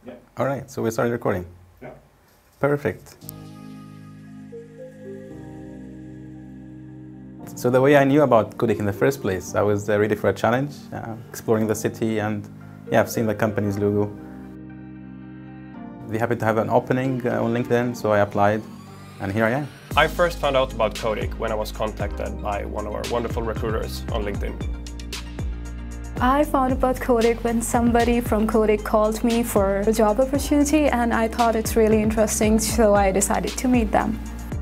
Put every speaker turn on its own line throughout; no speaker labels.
Yeah.
All right, so we started recording.
Yeah.
Perfect. So the way I knew about Codec in the first place, I was ready for a challenge, exploring the city, and yeah, I've seen the company's logo. They happened to have an opening on LinkedIn, so I applied, and here I am.
I first found out about Codec when I was contacted by one of our wonderful recruiters on LinkedIn.
I found about Codec when somebody from Codec called me for a job opportunity, and I thought it's really interesting, so I decided to meet them.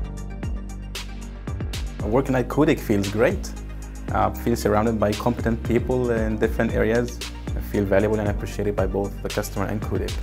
Working at Codec feels great. I feel surrounded by competent people in different areas. I feel valuable and appreciated by both the customer and Codec.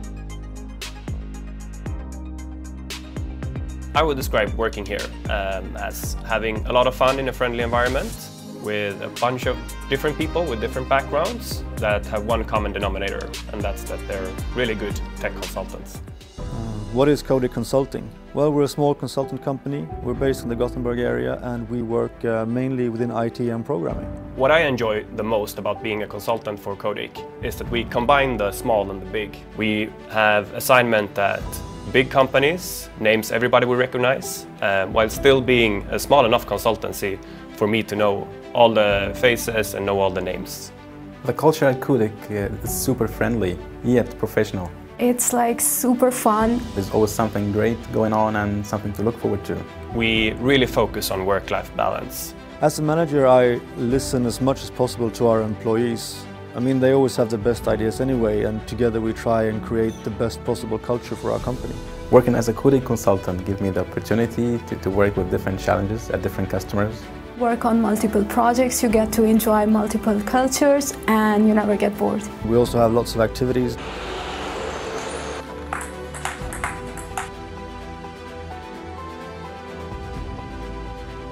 I would describe working here as having a lot of fun in a friendly environment with a bunch of different people with different backgrounds that have one common denominator, and that's that they're really good tech consultants.
What is Codec Consulting? Well, we're a small consultant company. We're based in the Gothenburg area and we work mainly within IT and programming.
What I enjoy the most about being a consultant for Codec is that we combine the small and the big. We have assignment at big companies, names everybody will recognize, while still being a small enough consultancy for me to know all the faces and know all the names.
The culture at Codec is super friendly, yet professional.
It's like super fun.
There's always something great going on and something to look forward to.
We really focus on work-life balance.
As a manager, I listen as much as possible to our employees. I mean, they always have the best ideas anyway, and together we try and create the best possible culture for our company.
Working as a Codec consultant gives me the opportunity to work with different challenges at different customers.
Work on multiple projects, you get to enjoy multiple cultures, and you never get bored.
We also have lots of activities.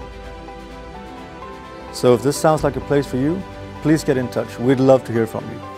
So if this sounds like a place for you, please get in touch. We'd love to hear from you.